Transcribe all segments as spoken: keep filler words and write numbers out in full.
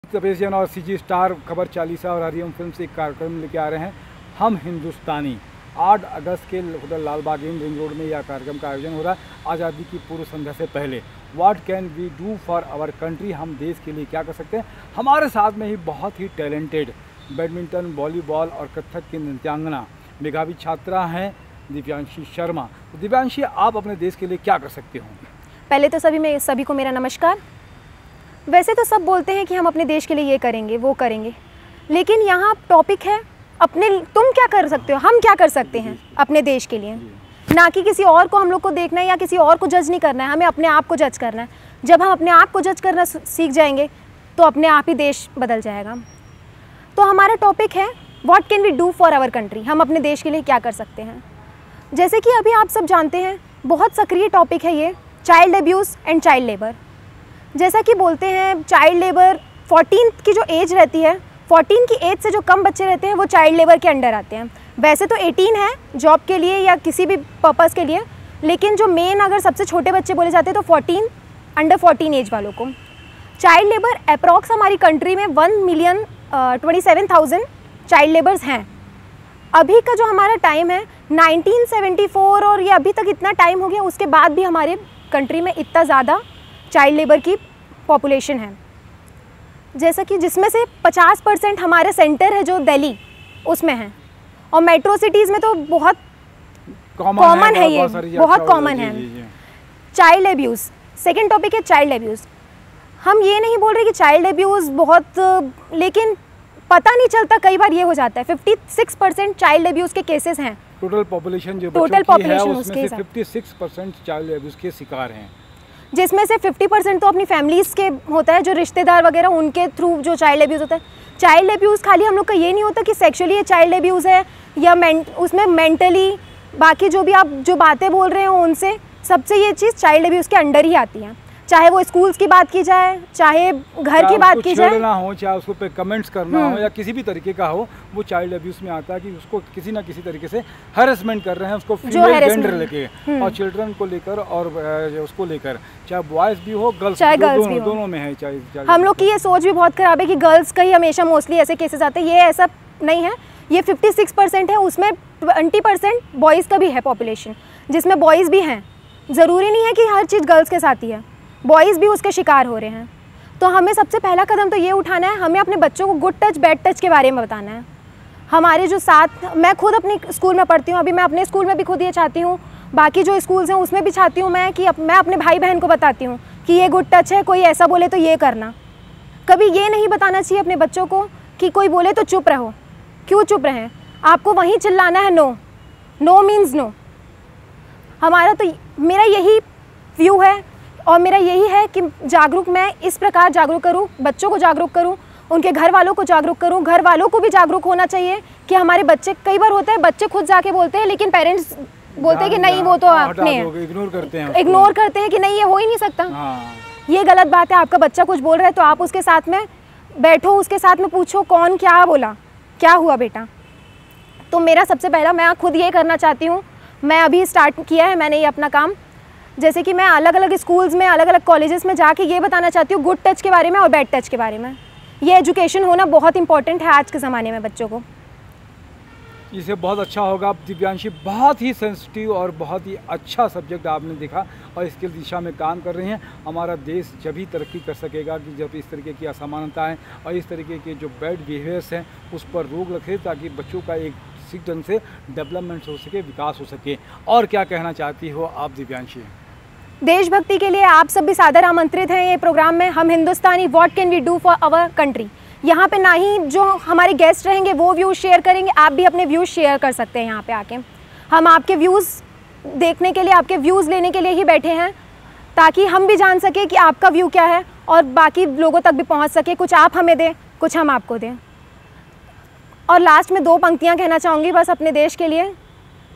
तपेशियन और CG star खबर चालीसा और हरिओम फिल्म से एक कार्यक्रम लेके आ रहे हैं हम हिंदुस्तानी। आठ अगस्त के hotel Lal Bagh Inn ring road में यह कार्यक्रम का आयोजन हो रहा है आज़ादी की पूर्व संध्या से पहले। What can we do for our country, हम देश के लिए क्या कर सकते हैं। हमारे साथ में ही बहुत ही टैलेंटेड बैडमिंटन, वॉलीबॉल और कथक की नृत्यांगना मेधावी छात्रा हैं दिव्यांशी शर्मा। तो दिव्यांशी, आप अपने देश के लिए क्या कर सकते हो? पहले तो सभी में सभी को मेरा नमस्कार। वैसे तो सब बोलते हैं कि हम अपने देश के लिए ये करेंगे वो करेंगे, लेकिन यहाँ टॉपिक है अपने तुम क्या कर सकते हो, हम क्या कर सकते हैं अपने देश के लिए। ना कि किसी और को हम लोग को देखना है या किसी और को जज नहीं करना है, हमें अपने आप को जज करना है। जब हम अपने आप को जज करना सीख जाएंगे तो अपने आप ही देश बदल जाएगा। तो हमारा टॉपिक है what can we do for our country, हम अपने देश के लिए क्या कर सकते हैं। जैसे कि अभी आप सब जानते हैं बहुत सक्रिय टॉपिक है ये child abuse and child labour. जैसा कि बोलते हैं चाइल्ड लेबर फोर्टीन की जो एज रहती है, फोर्टीन की एज से जो कम बच्चे रहते हैं वो चाइल्ड लेबर के अंडर आते हैं। वैसे तो एटीन है जॉब के लिए या किसी भी पर्पज़ के लिए, लेकिन जो मेन अगर सबसे छोटे बच्चे बोले जाते हैं तो फोर्टीन अंडर फोर्टीन एज वालों को। चाइल्ड लेबर अप्रॉक्स हमारी कंट्री में one million twenty seven thousand child labours हैं। अभी का जो हमारा टाइम है नाइनटीन सेवेंटी फोर और ये अभी तक इतना टाइम हो गया, उसके बाद भी हमारे कंट्री में इतना ज़्यादा चाइल्ड लेबर की पॉपुलेशन है। जैसा कि जिसमें से पचास परसेंट हमारे सेंटर है जो दिल्ली उसमें है, और मेट्रो सिटीज़ में तो बहुत कॉमन है, है ये बहुत कॉमन है। चाइल्ड अब्यूज़ सेकंड टॉपिक है चाइल्ड अब्यूज़। हम ये नहीं बोल रहे कि चाइल्ड अब्यूज़ बहुत, लेकिन पता नहीं चलता, कई बार ये हो जाता है। छप्पन परसेंट चाइल्ड अब्यूज़ के केसेस हैं। टोटल पॉपुलेशन जो टोटल पॉपुलेशन उसमें से छप्पन परसेंट चाइल्ड अब्यूज़ के शिकार हैं, जिसमें से पचास परसेंट तो अपनी फैमिलीज़ के होता है, जो रिश्तेदार वगैरह उनके थ्रू जो चाइल्ड अब्यूज़ होता है। चाइल्ड अब्यूज़ खाली हम लोग का ये नहीं होता कि सेक्सुअली ये चाइल्ड अब्यूज़ है या मेंट उसमें मेंटली बाकी जो भी आप जो बातें बोल रहे हो उनसे सबसे ये चीज़ चाइल्ड अब्यूज़ के अंडर ही आती है। चाहे वो स्कूल्स की बात की जाए, चाहे घर की बात की जाए, ना हो चाहे उसको पे कमेंट्स करना हो या किसी भी तरीके का हो, वो चाइल्ड अब्यूज़ में आता है कि उसको किसी ना किसी तरीके से हैरेसमेंट कर रहे हैं, उसको फीमेल जेंडर लेके और चिल्ड्रन को लेकर और उसको लेकर, चाहे बॉयज़ भी हो गर्ल्स चाहे गर्ल्स भी हो, दोनों में है। चाहे हम लोग की ये सोच भी बहुत ख़राब है कि गर्ल्स का ही हमेशा मोस्टली ऐसे केसेस आते हैं। ये ऐसा नहीं है, ये फिफ्टी सिक्स परसेंट है, उसमें ट्वेंटी परसेंट बॉयज़ का भी है पॉपुलेशन, जिसमें बॉयज़ भी हैं। ज़रूरी नहीं है कि हर चीज़ गर्ल्स के साथ ही है, बॉयज़ भी उसके शिकार हो रहे हैं। तो हमें सबसे पहला कदम तो ये उठाना है, हमें अपने बच्चों को गुड टच बैड टच के बारे में बताना है। हमारे जो साथ, मैं खुद अपनी स्कूल में पढ़ती हूँ, अभी मैं अपने स्कूल में भी खुद ये चाहती हूँ, बाकी जो स्कूल्स हैं उसमें भी चाहती हूँ मैं कि मैं अपने भाई बहन को बताती हूँ कि ये गुड टच है, कोई ऐसा बोले तो ये करना। कभी ये नहीं बताना चाहिए अपने बच्चों को कि कोई बोले तो चुप रहो। क्यों चुप रहें, आपको वहीं चिल्लाना है नो, नो मीन्स नो। हमारा तो मेरा यही व्यू है और मेरा यही है कि जागरूक मैं इस प्रकार जागरूक करूं, बच्चों को जागरूक करूं, उनके घर वालों को जागरूक करूं। घर वालों को भी जागरूक होना चाहिए कि हमारे बच्चे, कई बार होता है बच्चे खुद जाके बोलते हैं लेकिन पेरेंट्स बोलते हैं कि नहीं वो तो आपने इग्नोर करते हैं इग्नोर करते हैं कि नहीं ये हो ही नहीं सकता। हाँ। ये गलत बात है। आपका बच्चा कुछ बोल रहा है तो आप उसके साथ में बैठो, उसके साथ में पूछो कौन क्या बोला, क्या हुआ बेटा। तो मेरा सबसे पहला मैं खुद ये करना चाहती हूँ, मैं अभी स्टार्ट किया है मैंने ये अपना काम। जैसे कि मैं अलग अलग स्कूल्स में, अलग अलग कॉलेजेस में जाके ये बताना चाहती हूँ गुड टच के बारे में और बैड टच के बारे में। ये एजुकेशन होना बहुत इंपॉर्टेंट है आज के ज़माने में बच्चों को। इसे बहुत अच्छा होगा दिव्यांशी, बहुत ही सेंसिटिव और बहुत ही अच्छा सब्जेक्ट आपने देखा और इसके दिशा में काम कर रही हैं। हमारा देश जब ही तरक्की कर सकेगा कि जब इस तरीके की असमानताएँ और इस तरीके के जो बैड बिहेवियर्स हैं उस पर रोक रखे, ताकि बच्चों का एक ठीक ढंग से डेवलपमेंट हो सके, विकास हो सके। और क्या कहना चाहती हो आप दिव्यांशी? देशभक्ति के लिए आप सब भी सादर आमंत्रित हैं ये प्रोग्राम में हम हिंदुस्तानी what can we do for our country. यहाँ पे ना ही जो हमारे गेस्ट रहेंगे वो व्यूज़ शेयर करेंगे, आप भी अपने व्यूज़ शेयर कर सकते हैं यहाँ पे आके। हम आपके व्यूज़ देखने के लिए, आपके व्यूज़ लेने के लिए ही बैठे हैं, ताकि हम भी जान सके कि आपका व्यू क्या है और बाकी लोगों तक भी पहुँच सके। कुछ आप हमें दें, कुछ हम आपको दें। और लास्ट में दो पंक्तियाँ कहना चाहूँगी बस अपने देश के लिए।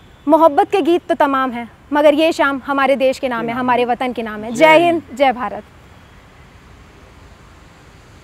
मोहब्बत के गीत तो तमाम हैं, मगर ये शाम हमारे देश के नाम है, हमारे वतन के नाम है। जय हिंद, जय भारत।